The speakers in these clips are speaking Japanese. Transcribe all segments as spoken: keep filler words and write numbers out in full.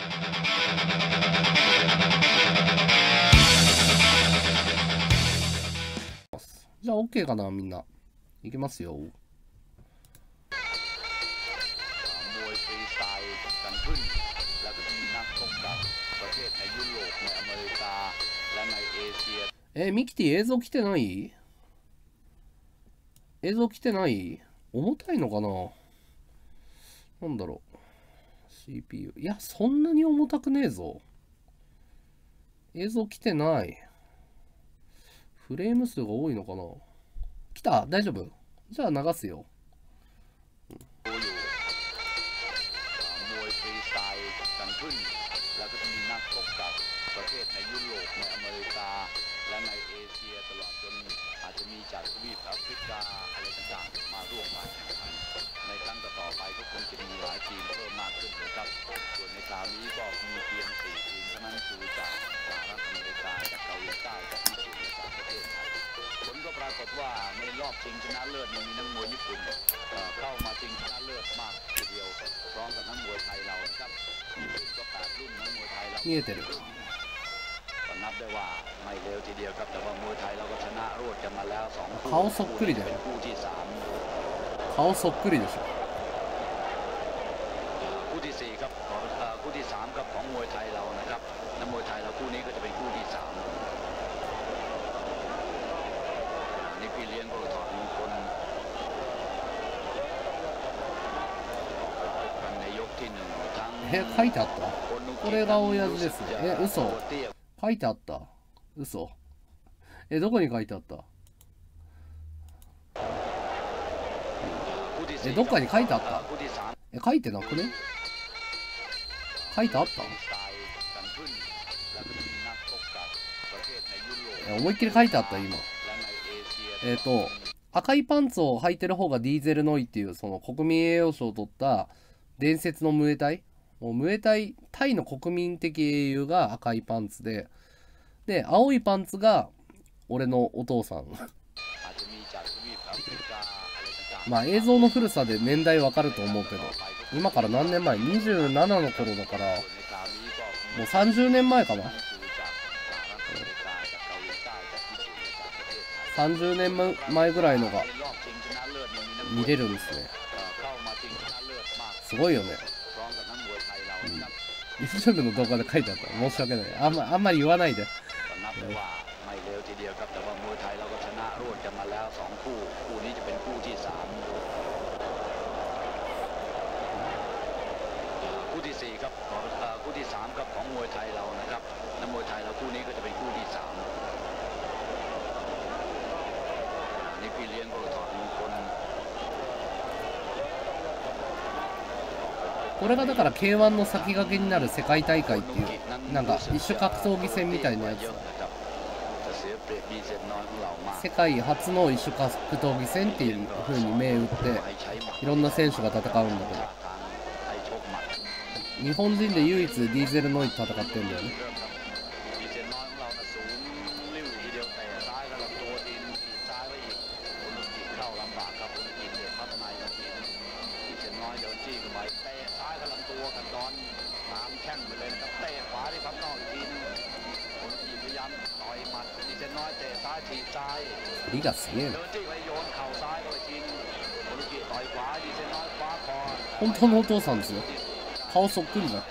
じゃあ OK かな、みんな。いきますよ。えー、ミキティ映像来てない？映像来てない？重たいのかな？なんだろう。シーピーユー。いや、そんなに重たくねえぞ。映像来てない。フレーム数が多いのかな？来た？大丈夫？じゃあ流すよ。ในครั้งต่อไปก็คงจะมีหลายทีมเพิ่มมากขึ้นนะครับส่วนในคราวนี้ก็มีเพียงสี่ทีมเท่านั้นคือจากสหรัฐอเมริกาจากเกาหลีใต้จากญี่ปุ่นและจากประเทศไทยผลก็ปรากฏว่าในรอบชิงชนะเลิศมีนักมวยญี่ปุ่นเข้ามาชิงชนะเลิศมากทีเดียวพร้อมกับนักมวยไทยเรานะครับญี่ปุ่นก็แปดรุ่นนักมวยไทยเรา見えてるก็นับได้ว่าไม่เร็วทีเดียวครับแต่ว่ามวยไทยเราก็ชนะรวดกันมาแล้วสองคู่顔そっくりだよคู่ที่สาม顔そっくりでしょคู่ที่สี่ครับคู่ที่สามครับของมวยไทยเรานะครับนักมวยไทยเราคู่นี้ก็จะเป็นคู่ที่สามนี่พี่เลี้ยงก็ถอดมงคลในยกที่หนึ่งทั้งえ書いてあったこれが親父ですえ嘘書いてあった嘘えどこに書いてあったえどっかに書いてあったえ書いてなくね書いてあったえ思いっきり書いてあった今えっと赤いパンツを履いてる方がディーゼルノイっていうその国民栄誉賞を取った伝説のムエタイもうムエタイタイの国民的英雄が赤いパンツでで青いパンツが俺のお父さんまあ映像の古さで年代わかると思うけど今から何年前にじゅうななの頃だからもうさんじゅうねんまえかなさんじゅうねんまえぐらいのが見れるんですねすごいよね、うん、YouTube の動画で書いてあった申し訳ないあんま、あんまり言わないでไม่เร็วทีเดียวครับแต่ว่ามวยไทยเราก็ชนะรวดกันมาแล้วสองคู่คู่นี้จะเป็นคู่ที่สามคู่ที่สี่ครับคู่ที่สามครับของมวยไทยเรานะครับนักมวยไทยเราคู่นี้ก็จะเป็นคู่ที่สามนี่พี่เลี้ยงก็ถอดมงคลこれがだから ケーワン の先駆けになる世界大会っていうなんか一種格闘技戦みたいなやつ世界初の一種格闘技戦っていう風に銘打っていろんな選手が戦うんだけど日本人で唯一ディーゼルノイと戦ってるんだよねリがすげえな本当のお父さんですよ顔そっくりだ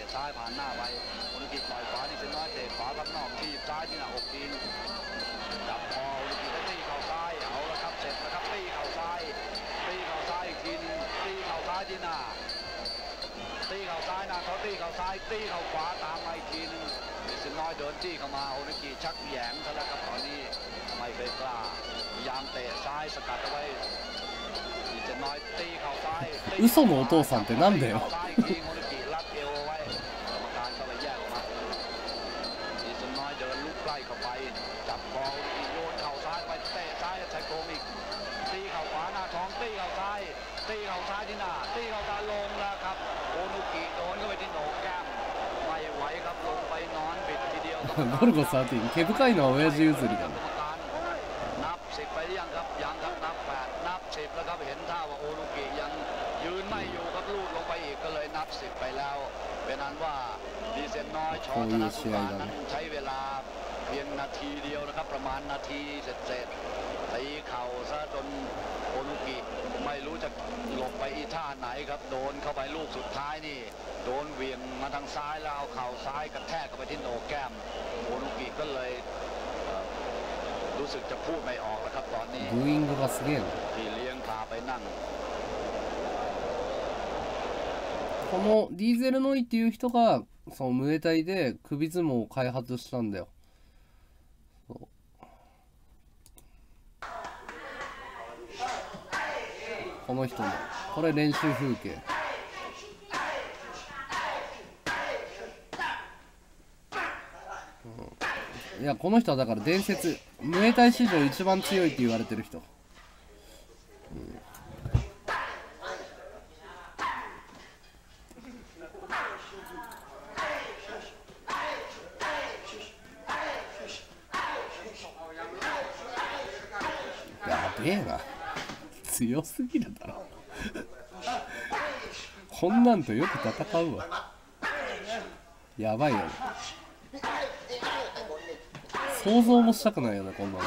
ตีเข่าซ้ายนะเขาตีเข่าซ้ายตีเข่าขวาตามมาอีกทีนึงสินน้อยเดินจี้เข้ามาโอนิกิชักแหยงซะแล้วครับตอนนี้ไม่เคยกล้าพยายามเตะซ้ายสกัดเอาไว้สินน้อยตีเข่าซ้าย嘘のお父さんってなんだよรับเอวเอาไว้กรรมการก็ไปแยกออกมาสินน้อยเดินลุกใกล้เข้าไปจับคอโอนิกิโยนเข่าซ้ายไปเตะซ้ายใช้โกงอีกตีเข่าขวาหน้าท้องตีเข่าซ้ายตีเข่าซ้ายที่หน้าตีเข่าซ้ายลงแล้วครับโอนุกิโดนเข้าไปที่โหนกแก้มไม่ไหวครับลงไปนอนบิดทีเดียวゴルゴさんてん毛深いのは親父譲りだねนับสิบไปยังครับยังครับนับแปดนับสิบแล้วครับเห็นท่าว่าโอนุกิยังยืนไม่อยู่ครับลูดลงไปอีกก็เลยนับสิบไปแล้วเป็นนั้นว่าこういう試合だね。 ใช้เวลาเพียงนาทีเดียวนะครับประมาณนาทีเสร็จๆตีเข่าซะจนโอนุกิไม่รู้จะหลบไปอีท่าไหนครับโดนเข้าไปลูกสุดท้ายนี่โดนเวียงมาทางซ้ายแล้วเอาเข่าซ้ายกระแทกเข้าไปที่โหนกแก้มโอนุกิก็เลยรู้สึกจะพูดไม่ออกแล้วครับตอนนี้ブーイングがすげえな。 ที่เลี้ยงพาไปนั่งこのディーゼルノイっていう人がそのムエタイで首相撲を開発したんだよ。そうこの人ね、これ練習風景。うん、いやこの人はだから伝説、ムエタイ史上一番強いって言われてる人。うんやべえな、強すぎるだろこんなんとよく戦うわ。やばいよね、想像もしたくないよねこんなの。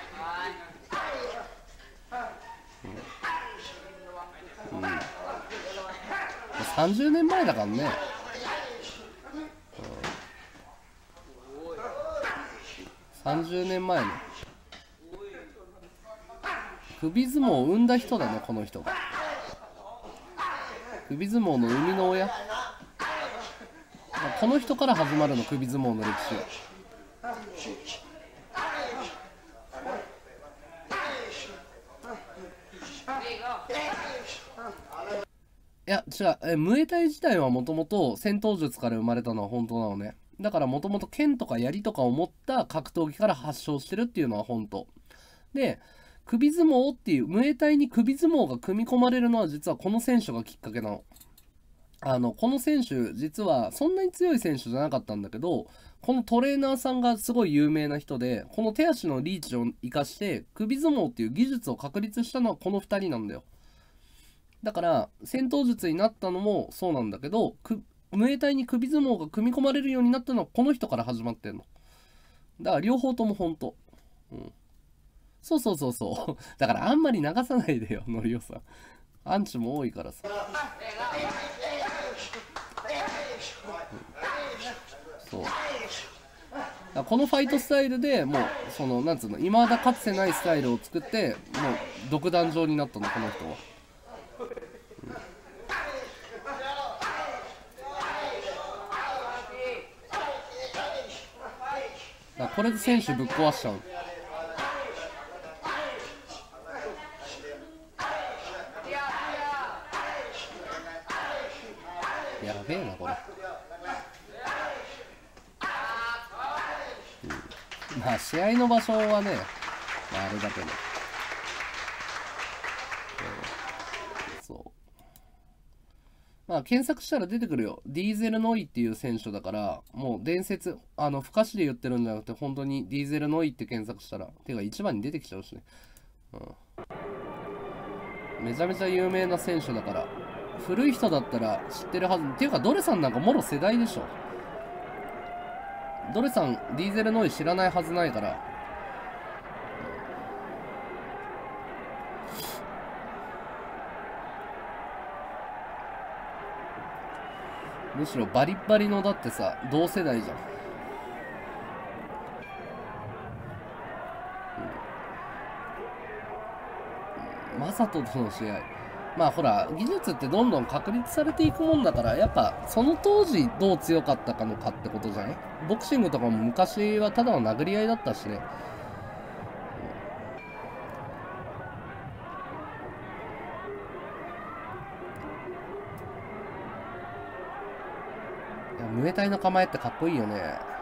うん、うん、さんじゅうねんまえだからね、うん、さんじゅうねんまえね。首相撲を生んだ人だねこの人が。首相撲の生みの親、この人から始まるの首相撲の歴史。いや違う、えムエタイ自体はもともと戦闘術から生まれたのは本当なのね。だからもともと剣とか槍とかを持った格闘技から発祥してるっていうのは本当で、首相撲っていうムエタイに首相撲が組み込まれるのは実はこの選手がきっかけなの。あのこの選手実はそんなに強い選手じゃなかったんだけど、このトレーナーさんがすごい有名な人で、この手足のリーチを生かして首相撲っていう技術を確立したのはこのふたりなんだよ。だから戦闘術になったのもそうなんだけど、ムエタイに首相撲が組み込まれるようになったのはこの人から始まってんの。だから両方とも本当。うん。そうそうそうそう。だからあんまり流さないでよ、のりおさん。アンチも多いからさ。そう。だこのファイトスタイルでもう、その、なんつうの、今までかつてないスタイルを作って、もう、独壇場になったの、この人は。うん、だこれで選手ぶっ壊しちゃう。やべえなこれ、うん、まあ試合の場所はね、まあ、あれだけど、うん、そうまあ検索したら出てくるよ。ディーゼルノイっていう選手だから、もう伝説、あの不可視で言ってるんじゃなくて本当にディーゼルノイって検索したら、てか一番に出てきちゃうしね、うん、めちゃめちゃ有名な選手だから、古い人だったら知ってるはず。っていうかドレさんなんかもろ世代でしょ。ドレさんディーゼルノイ知らないはずないから。むしろバリッバリのだってさ同世代じゃん。うん、マサトとの試合、まあほら技術ってどんどん確立されていくもんだから、やっぱその当時どう強かったかのかってことじゃない。ボクシングとかも昔はただの殴り合いだったしね。いやムエタイの構えってかっこいいよね。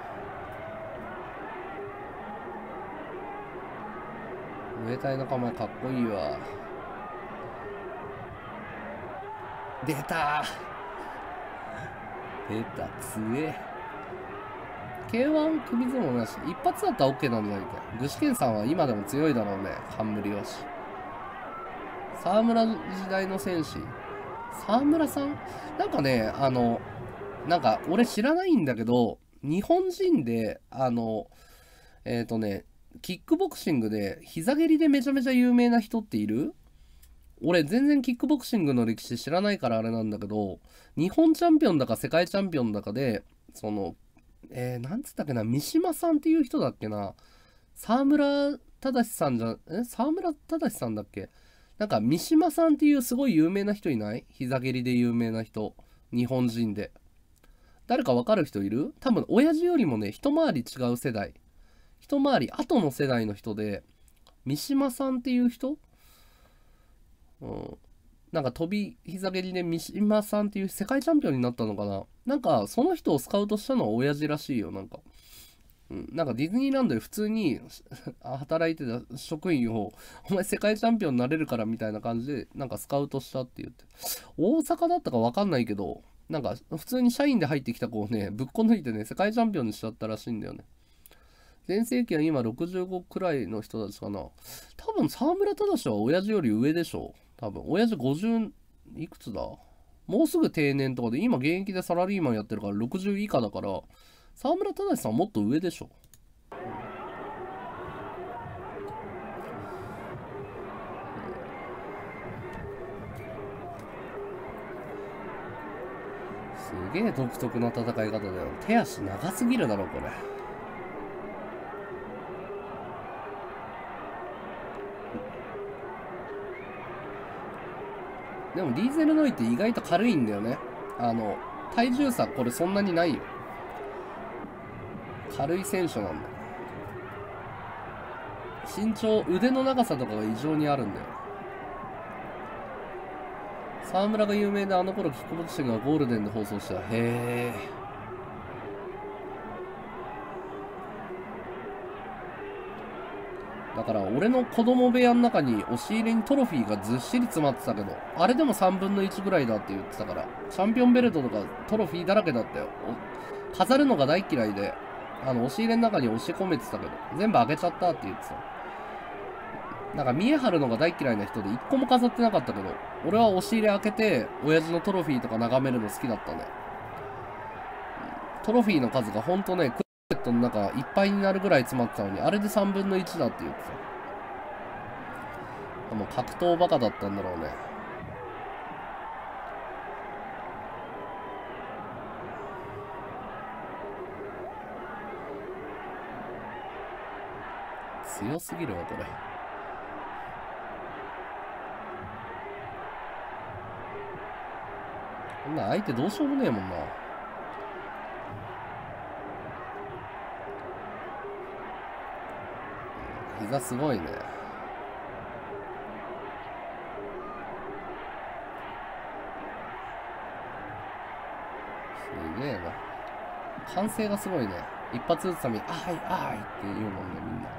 ムエタイの構えかっこいいわ。出た出た強え。 ケーワン 首相撲なし一発だったら OK なんじゃないか。具志堅さんは今でも強いだろうね。冠よし沢村時代の戦士沢村さんなんかね、あのなんか俺知らないんだけど、日本人であのえっとねキックボクシングで膝蹴りでめちゃめちゃ有名な人っている？俺全然キックボクシングの歴史知らないからあれなんだけど、日本チャンピオンだか世界チャンピオンだかで、そのえー、なんつったっけな、三島さんっていう人だっけな、沢村忠さんじゃ、え沢村忠さんだっけ、なんか三島さんっていうすごい有名な人いない？膝蹴りで有名な人、日本人で。誰かわかる人いる？多分親父よりもね一回り違う世代、一回り後の世代の人で、三島さんっていう人、うん、なんか飛び膝蹴りで三島さんっていう世界チャンピオンになったのかな。なんかその人をスカウトしたのは親父らしいよ。なんか、うん、なんかディズニーランドで普通に働いてた職員をお前世界チャンピオンになれるからみたいな感じでなんかスカウトしたって言って、大阪だったか分かんないけど、なんか普通に社員で入ってきた子をねぶっこ抜いてね世界チャンピオンにしちゃったらしいんだよね。全盛期は今ろくじゅうごくらいの人たちかな。多分沢村忠は親父より上でしょ。多分親父ごじゅういくつだ、もうすぐ定年とかで、今現役でサラリーマンやってるからろくじゅう以下だから、沢村忠さんもっと上でしょ。すげえ独特な戦い方だよ。手足長すぎるだろこれ。でもディーゼルノイって意外と軽いんだよね。あの体重差これそんなにないよ。軽い選手なんだよ。身長、腕の長さとかが異常にあるんだよ。沢村が有名で、あの頃キックボクシングがゴールデンで放送した。へえ。だから俺の子供部屋の中に押し入れにトロフィーがずっしり詰まってたけど、あれでもさんぶんのいちぐらいだって言ってたから、チャンピオンベルトとかトロフィーだらけだったよ。飾るのが大嫌いで、あの押し入れの中に押し込めてたけど、全部あげちゃったって言ってた。なんか見え張るのが大嫌いな人で一個も飾ってなかったけど、俺は押し入れ開けて親父のトロフィーとか眺めるの好きだったね。トロフィーの数がほんとね、クローゼットの中いっぱいになるぐらい詰まってたのに、あれでさんぶんのいちだって言ってた。もう格闘バカだったんだろうね。強すぎるわこれ。こんな相手どうしようもねえもんな。膝すごいね。すげえな。歓声がすごいね。一発撃つために「あいあい」って言うもんねみんな。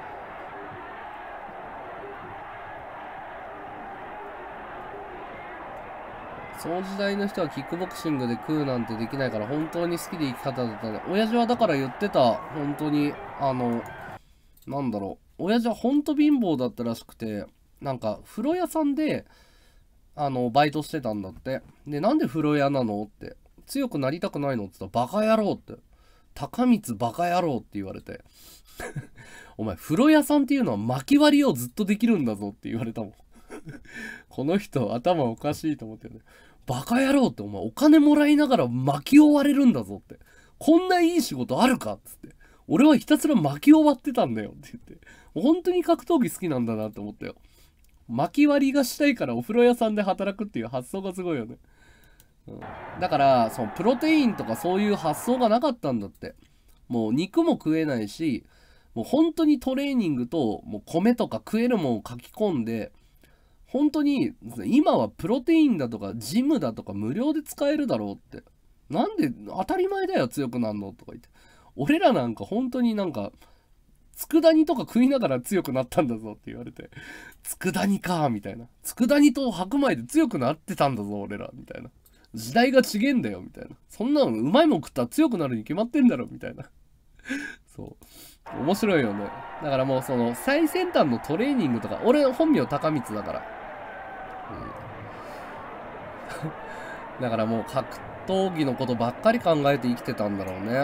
その時代の人はキックボクシングで食うなんてできないから本当に好きで生き方だったね。親父はだから言ってた。本当にあのなんだろう、親父は本当貧乏だったらしくて、なんか風呂屋さんであのバイトしてたんだって。でなんで風呂屋なのって、強くなりたくないのって言ったらバカ野郎って、高光バカ野郎って言われてお前風呂屋さんっていうのは薪割りをずっとできるんだぞって言われたもんこの人頭おかしいと思ってね。バカ野郎って、お前お金もらいながら薪を割れるんだぞって、こんないい仕事あるかっつって、俺はひたすら薪を割ってたんだよって言って、本当に格闘技好きなんだなって思ったよ。薪割りがしたいからお風呂屋さんで働くっていう発想がすごいよね。うん、だからそのプロテインとかそういう発想がなかったんだって。もう肉も食えないし、もう本当にトレーニングともう米とか食えるもんを書き込んで、本当に今はプロテインだとかジムだとか無料で使えるだろうって、なんで当たり前だよ強くなんのとか言って、俺らなんか本当になんか佃煮とか食いながら強くなったんだぞって言われて、佃煮かみたいな、佃煮と白米で強くなってたんだぞ俺らみたいな、時代が違えんだよみたいな、そんなのうまいもん食ったら強くなるに決まってんだろみたいなそう面白いよね。だからもうその最先端のトレーニングとか、俺本名高光だから、うん、だからもう格闘技のことばっかり考えて生きてたんだろうね。うん。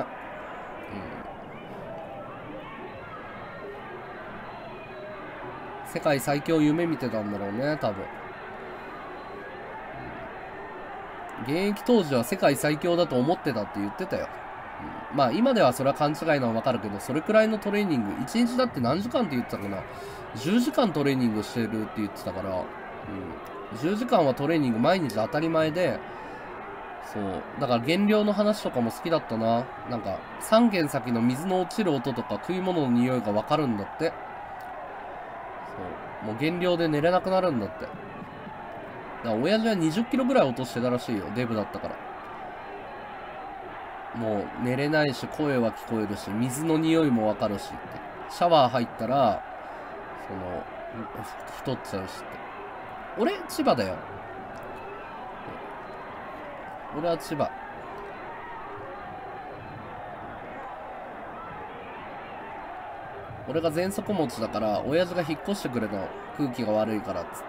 世界最強夢見てたんだろうね、多分。現役当時は世界最強だと思ってたって言ってたよ。うん、まあ今ではそれは勘違いなのはわかるけど、それくらいのトレーニング、いちにちだって何時間って言ってたかな。じゅうじかんトレーニングしてるって言ってたから、うん、じゅうじかんはトレーニング毎日当たり前で、そう。だから減量の話とかも好きだったな。なんか、さん軒先の水の落ちる音とか食い物の匂いがわかるんだって。そう。もう減量で寝れなくなるんだって。だから親父はにじゅっキロぐらい落としてたらしいよ。デブだったから。もう寝れないし、声は聞こえるし、水の匂いもわかるしって。シャワー入ったら、その、太っちゃうしって。俺、千葉だよ。俺は千葉。俺が喘息持ちだから、親父が引っ越してくれたの。空気が悪いからっつって。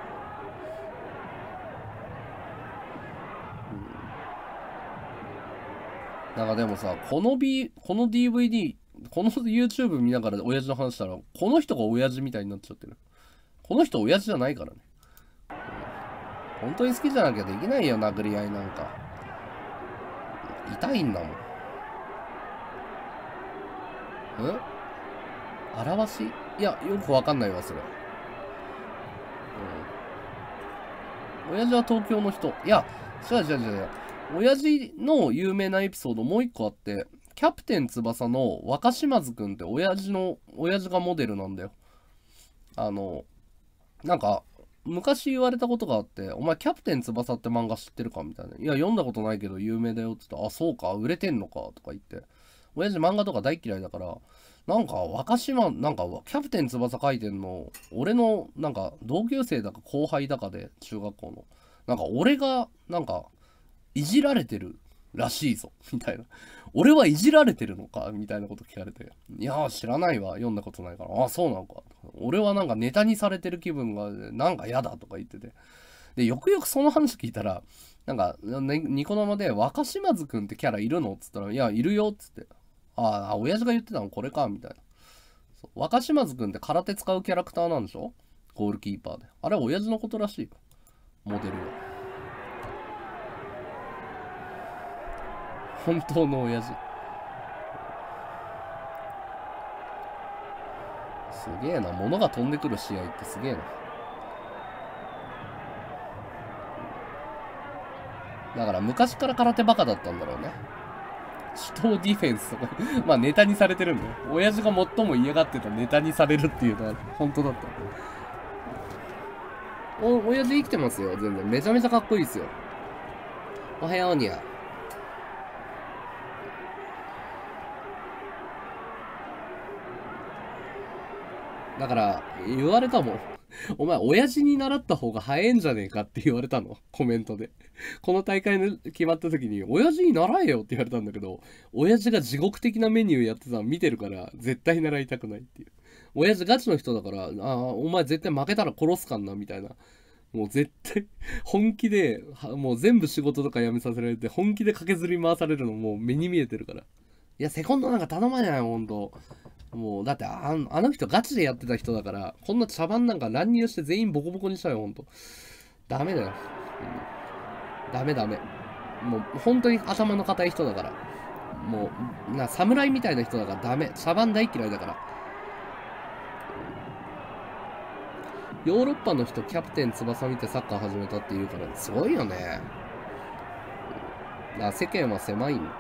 うん、なんかでもさ、この B、この ディーブイディー、この YouTube 見ながら親父の話したら、この人が親父みたいになっちゃってる。この人親父じゃないからね。うん、本当に好きじゃなきゃできないよ、殴り合いなんか。痛いんだもん。ん？表し？いや、よくわかんないわ、それ。うん。親父は東京の人。いや、違う違う違う違う。親父の有名なエピソードもう一個あって、キャプテン翼の若島津くんって親父の、親父がモデルなんだよ。あの、なんか、昔言われたことがあって、お前キャプテン翼って漫画知ってるかみたいな。いや、読んだことないけど有名だよって言って、あ、そうか、売れてんのかとか言って。親父漫画とか大嫌いだから、なんか若島、なんかキャプテン翼書いてんの、俺のなんか同級生だか後輩だかで、中学校の。なんか俺が、なんか、いじられてるらしいぞ、みたいな。俺はいじられてるのかみたいなこと聞かれて。いやー知らないわ。読んだことないから。ああ、そうなのか。俺はなんかネタにされてる気分がなんか嫌だとか言ってて。で、よくよくその話聞いたら、なんか、ね、ニコ生で若島津くんってキャラいるのっつったら、いや、いるよっつって。ああ、親父が言ってたのこれかみたいな。そう若島津くんって空手使うキャラクターなんでしょ？ゴールキーパーで。あれは親父のことらしいよ。モデルは。本当の親父。すげえな。物が飛んでくる試合ってすげえな。だから昔から空手バカだったんだろうね。手刀ディフェンスとかまあネタにされてるんだよ。親父が最も嫌がってたネタにされるっていうのは本当だった。お、親父生きてますよ。全然。めちゃめちゃかっこいいですよ。おはようにゃ。だから、言われたもん。お前、親父に習った方が早いんじゃねえかって言われたの。コメントで。この大会の決まった時に、親父に習えよって言われたんだけど、親父が地獄的なメニューやってたの見てるから、絶対習いたくないっていう。親父ガチの人だから、ああ、お前絶対負けたら殺すかんな、みたいな。もう絶対、本気で、もう全部仕事とか辞めさせられて、本気で駆けずり回されるのもう目に見えてるから。いや、セコンドなんか頼まないよ、ほんと。もう、だってあ、あの人ガチでやってた人だから、こんな茶番なんか乱入して全員ボコボコにしたよ、ほんと。ダメだよ。うん、ダメダメ。もう、本当に頭の固い人だから。もう、な、侍みたいな人だからダメ。茶番大嫌いだから。ヨーロッパの人、キャプテン翼見てサッカー始めたって言うから、すごいよね。だから世間は狭いん。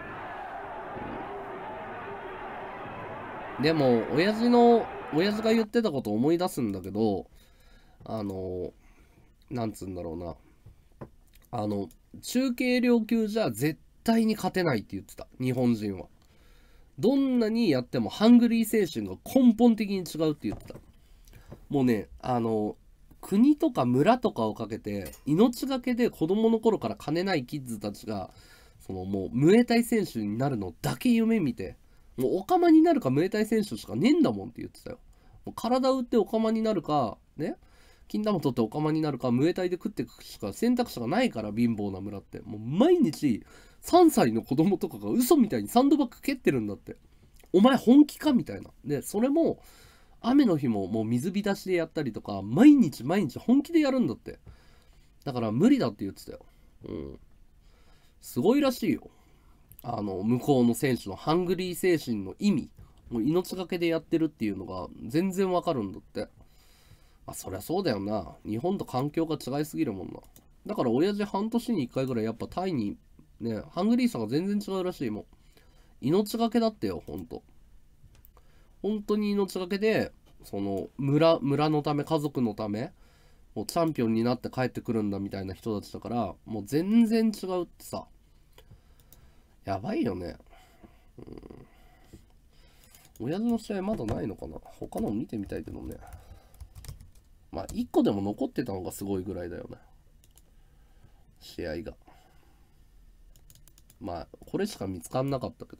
でも、親父の、親父が言ってたことを思い出すんだけど、あの、なんつうんだろうな。あの、中軽量級じゃ絶対に勝てないって言ってた。日本人は。どんなにやってもハングリー精神が根本的に違うって言ってた。もうね、あの、国とか村とかをかけて、命がけで子供の頃から金ないキッズたちが、そのもう、ムエタイ選手になるのだけ夢見て、もうオカマになるかムエタイ選手しかねえんだもんって言ってたよ。もう体打ってオカマになるか、ね、 金玉取ってオカマになるか、ムエタイで食っていくしか選択肢がないから、貧乏な村って。もう毎日さんさいの子供とかが嘘みたいにサンドバッグ蹴ってるんだって。お前本気かみたいな。で、それも雨の日ももう水浸しでやったりとか、毎日毎日本気でやるんだって。だから無理だって言ってたよ。うん。すごいらしいよ。あの、向こうの選手のハングリー精神の意味。もう命がけでやってるっていうのが全然わかるんだって。あ、そりゃそうだよな。日本と環境が違いすぎるもんな。だから親父半年にいっかいぐらいやっぱタイにね、ハングリーさが全然違うらしいもん。命がけだってよ、ほんと。本当に命がけで、その村、村のため、家族のため、もうチャンピオンになって帰ってくるんだみたいな人たちだから、もう全然違うってさ。やばいよね。うん。親父の試合まだないのかな。他の見てみたいけどね。まあ、いっこでも残ってたのがすごいぐらいだよね。試合が。まあ、これしか見つかんなかったけど。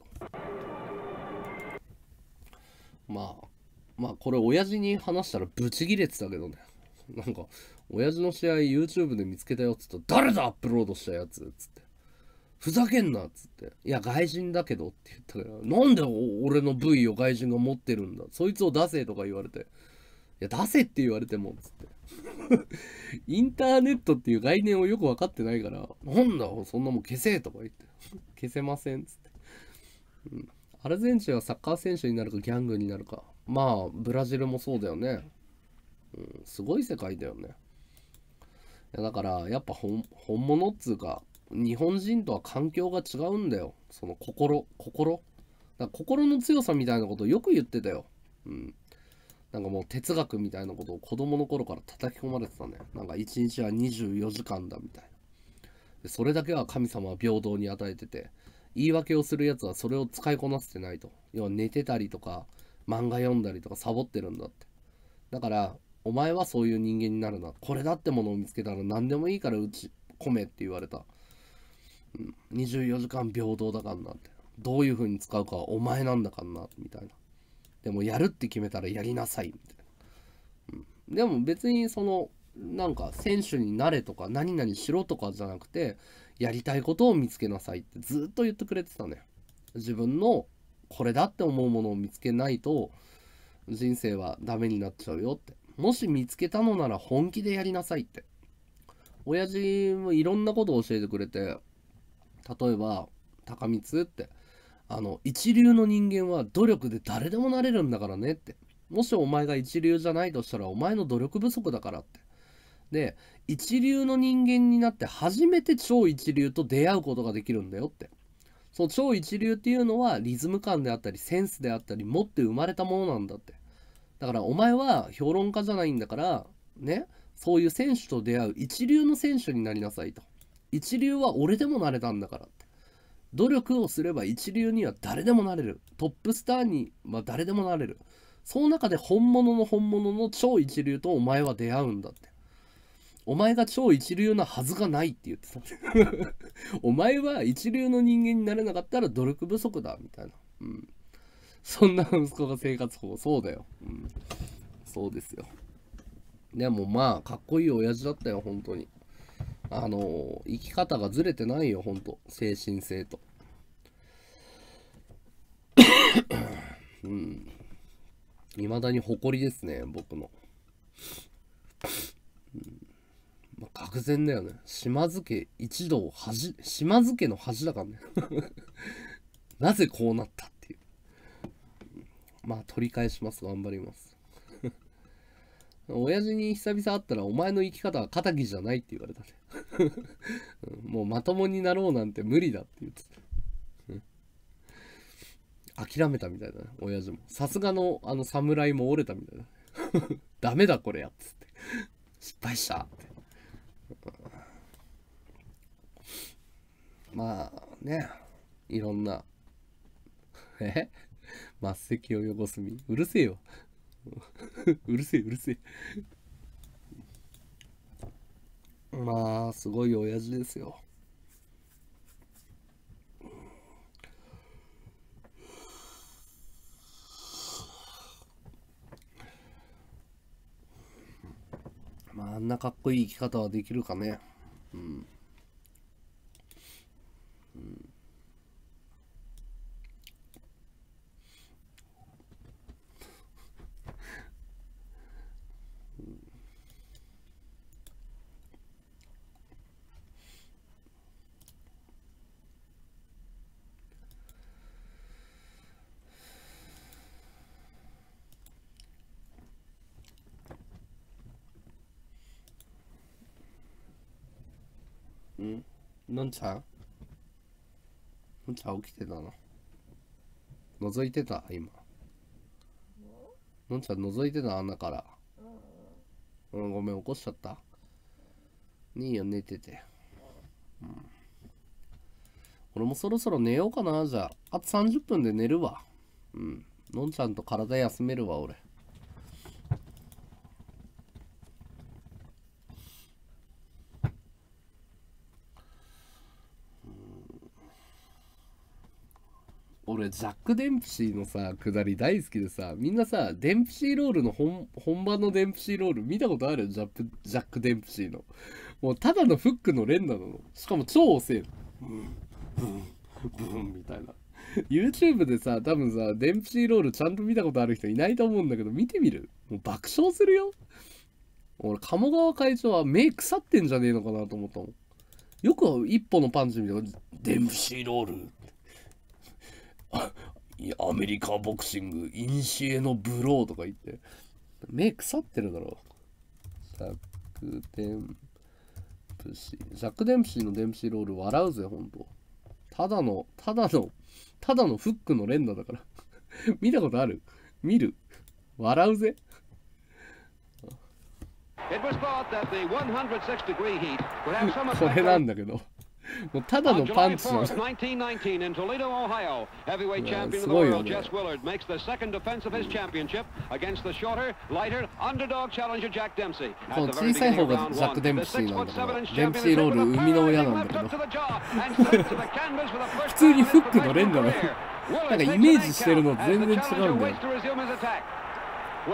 まあ、まあ、これ親父に話したらブチギレてたけどね。なんか、親父の試合 YouTube で見つけたよっつったら、誰だアップロードしたやつっつって。ふざけんなっつって。いや、外人だけどって言ったから、なんで俺の ブイ を外人が持ってるんだ、そいつを出せとか言われて。いや、出せって言われても、つって。インターネットっていう概念をよく分かってないから、なんだ、そんなもん消せとか言って。消せません、つって。うん。アルゼンチンはサッカー選手になるかギャングになるか。まあ、ブラジルもそうだよね。うん、すごい世界だよね。いやだから、やっぱ本物っつうか、日本人とは環境が違うんだよ。その心、心。だから心の強さみたいなことをよく言ってたよ。うん。なんかもう哲学みたいなことを子供の頃から叩き込まれてたね。なんか一日はにじゅうよじかんだみたいな。でそれだけは神様は平等に与えてて、言い訳をするやつはそれを使いこなせてないと。要は寝てたりとか、漫画読んだりとかサボってるんだって。だから、お前はそういう人間になるな。これだってものを見つけたら何でもいいから打ち込めって言われた。うん、にじゅうよじかん平等だからなって。どういう風に使うかはお前なんだからな、みたいな。でもやるって決めたらやりなさい、みたいな。うん、でも別にその、なんか選手になれとか何々しろとかじゃなくて、やりたいことを見つけなさいってずっと言ってくれてたね。自分のこれだって思うものを見つけないと人生はダメになっちゃうよって。もし見つけたのなら本気でやりなさいって。親父もいろんなことを教えてくれて、例えば、高光って、あの、一流の人間は努力で誰でもなれるんだからねって。もしお前が一流じゃないとしたらお前の努力不足だからって。で、一流の人間になって初めて超一流と出会うことができるんだよって。その超一流っていうのはリズム感であったりセンスであったり持って生まれたものなんだって。だからお前は評論家じゃないんだから、ね、そういう選手と出会う一流の選手になりなさいと。一流は俺でもなれたんだからって。努力をすれば一流には誰でもなれる。トップスターには誰でもなれる。その中で本物の本物の超一流とお前は出会うんだって。お前が超一流なはずがないって言ってた。お前は一流の人間になれなかったら努力不足だみたいな。うん。そんな息子が生活保護、そうだよ。うん。そうですよ。でもまあ、かっこいい親父だったよ、本当に。あの、生き方がずれてないよ、本当精神性と。うん。未だに誇りですね、僕の。うん、まあ、愕然だよね。島津家一同恥、島津家の恥だからね。なぜこうなったっていう。まあ、取り返します。頑張ります。親父に久々会ったら、お前の生き方は仇じゃないって言われたね。もうまともになろうなんて無理だって言ってた。諦めたみたいだね、親父も。さすがのあの侍も折れたみたいだ。ダメだこれやっつって。失敗したって。まあね、いろんな。え末席を汚すみ。うるせえよ。うるせえうるせえ。まあすごい親父ですよ。まあんなかっこいい生き方はできるかね。うん、うんうん、のんちゃんのんちゃん起きてたの？覗いてた今。のんちゃん覗いてた穴から。うん、ごめん起こしちゃった。いいよ寝てて。うん。俺もそろそろ寝ようかな。じゃああとさんじゅっぷんで寝るわ。うん。のんちゃんと体休めるわ俺。俺ジャック・デンプシーのさ下り大好きでさ、みんなさデンプシーロールの 本, 本場のデンプシーロール見たことある？ジャップジャック・デンプシーのもうただのフックの連打なの。しかも超遅いの。ブンブンブンみたいな。YouTube でさ多分さデンプシーロールちゃんと見たことある人いないと思うんだけど、見てみる？もう爆笑するよ。俺鴨川会長は目腐ってんじゃねえのかなと思ったもん。よく一歩のパンチ見たらデンプシーロールアメリカボクシングインシエのブローとか言って目腐ってるだろ。ジャック・デンプシージャック・デンプシーのデンプシーロール笑うぜほんと。ただのただのただのフックの連打だから見たことある？見る？笑うぜ。これなんだけどもうただのパンチなの。すごいよね。この小さい方がジャック・デンプシーなんだけど、デンプシーロール生みの親なんだけど普通にフックの連打だよ。なんかイメージしてるの全然違うんだよ。ぶ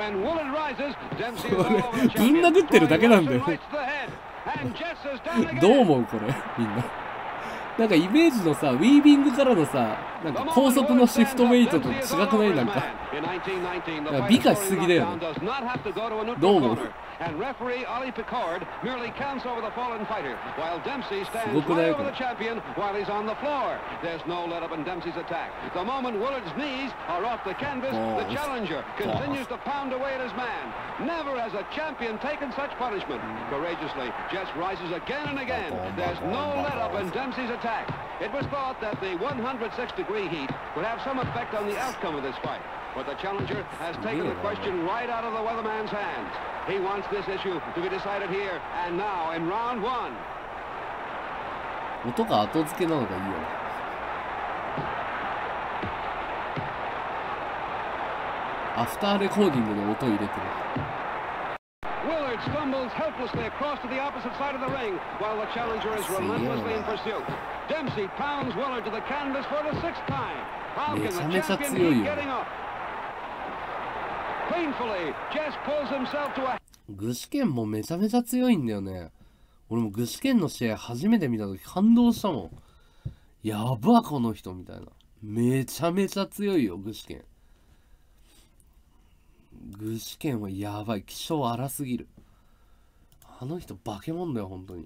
ん殴ってるだけなんだよどう思うこれみんな。なんかイメージのさウィービングからのさなんか高速のシフトウェイトと違くない？なんかなんか美化しすぎだよね。どう思う？すごくないこれ。 It was thought that the one hundred six degree heat would have some effect on the outcome of this fight, but the challenger has taken the question right out of the weatherman's hands. He wants this issue to be decided here and now in round one. 音が後付けなのがいいよね。アフターレコーディングの音入れてる。 Willard stumbles helplessly across to the opposite side of the ring while the challenger is relentlessly in pursuit. Dempsey pounds Willard to the canvas for the sixth time. How can the champion keep getting up? Painfully, Jess pulls himself to a... 具志堅もめちゃめちゃ強いんだよね。俺も具志堅の試合初めて見た時感動したもん。やばこの人みたいな。めちゃめちゃ強いよ具志堅。具志堅はやばい。気性荒すぎる。あの人化け物だよ本当に。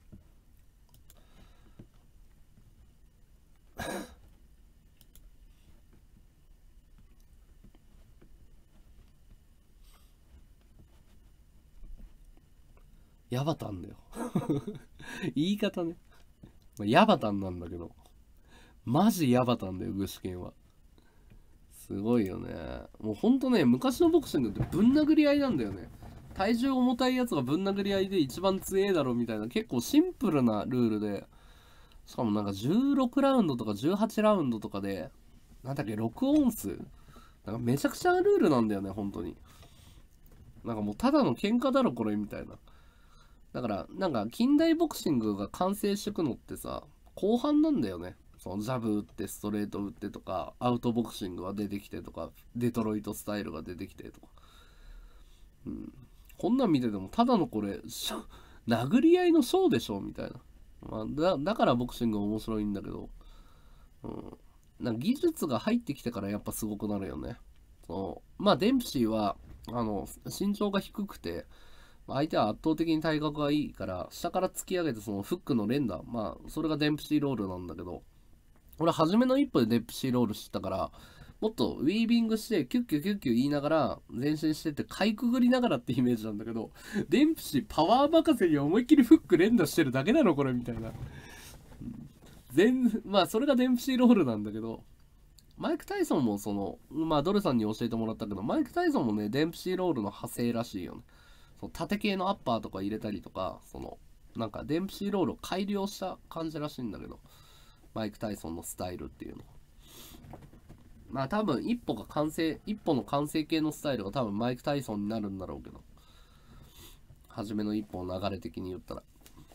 ヤバタンだよ言い方ね、まあ、ヤバタンなんだけどマジヤバタンだよ具志堅は。すごいよね。もうほんとね昔のボクシングってぶん殴り合いなんだよね。体重重たいやつがぶん殴り合いで一番強えだろみたいな結構シンプルなルールで、しかもなんかじゅうろくラウンドとかじゅうはちラウンドとかでなんだっけろくオンスなんかめちゃくちゃなルールなんだよね本当に。なんかもうただの喧嘩だろこれみたいな。だからなんか近代ボクシングが完成してくのってさ後半なんだよね。そのジャブ打ってストレート打ってとかアウトボクシングが出てきてとかデトロイトスタイルが出てきてとか、うん、 こんなん見ててもただのこれ殴り合いのショーでしょみたいな、まあ、だ, だからボクシング面白いんだけど、うん、なんか技術が入ってきてからやっぱすごくなるよね。そうまあデンプシーはあの身長が低くて相手は圧倒的に体格がいいから下から突き上げてそのフックの連打、まあそれがデンプシーロールなんだけど、俺初めの一歩でデンプシーロール知ったからもっとウィービングしてキュッキュキュッキュ言いながら前進してってかいくぐりながらってイメージなんだけど、デンプシーパワー任せに思いっきりフック連打してるだけなのこれみたいな。全まあそれがデンプシーロールなんだけど、マイク・タイソンもそのまあドルさんに教えてもらったけど、マイク・タイソンもねデンプシーロールの派生らしいよね。その縦系のアッパーとか入れたりとか、そのなんかデンプシーロールを改良した感じらしいんだけど、マイク・タイソンのスタイルっていうの。まあ多分一歩が完成、一歩の完成形のスタイルが多分マイク・タイソンになるんだろうけど、初めの一歩の流れ的に言ったら。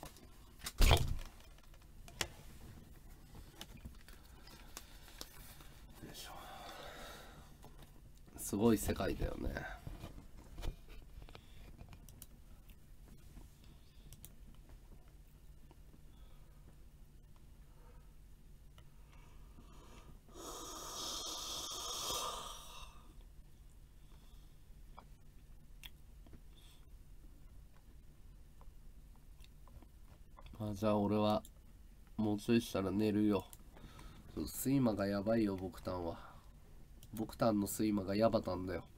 すごい世界だよね。あ、じゃあ俺はもうちょいしたら寝るよ。睡魔がやばいよ、ボクタンは。ボクタンの睡魔がヤバタンだよ。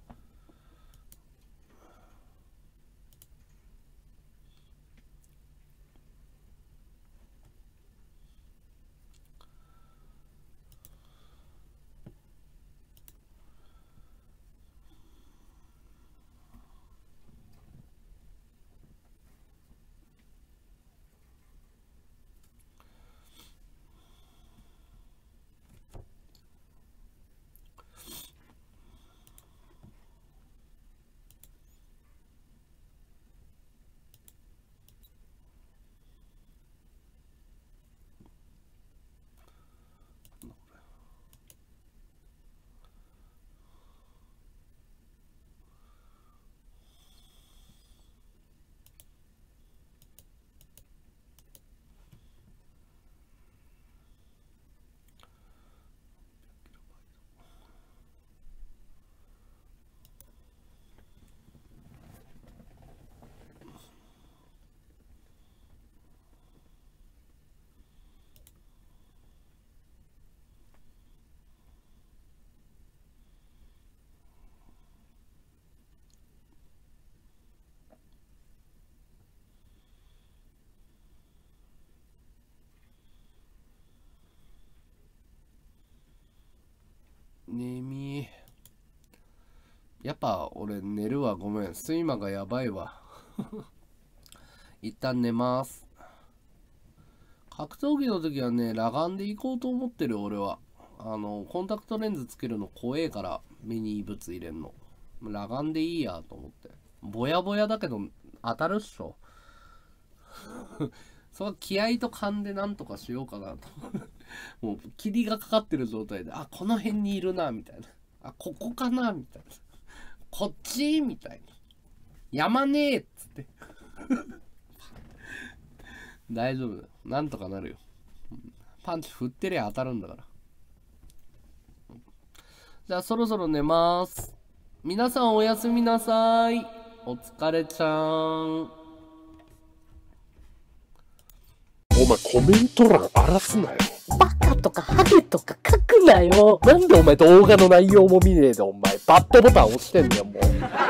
眠い。やっぱ俺寝るわ、ごめん。睡魔がやばいわ。一旦寝ます。格闘技の時はね、裸眼で行こうと思ってる俺は。あの、コンタクトレンズつけるの怖えから、目に異物入れんの。裸眼でいいやと思って。ぼやぼやだけど当たるっしょ。その気合と勘でなんとかしようかなと。もう霧がかかってる状態で、あ、この辺にいるなみたいな、あ、ここかなみたいな、こっちみたいな、山ねえっつって大丈夫だよ、なんとかなるよ。パンチ振ってりゃ当たるんだから。じゃあそろそろ寝ます。皆さんおやすみなさい。お疲れちゃん。 お前コメント欄荒らすなよ。 バカとかハゲとか書くなよ。 なんでお前動画の内容も見ねえでお前バッドボタン押してんだよもう。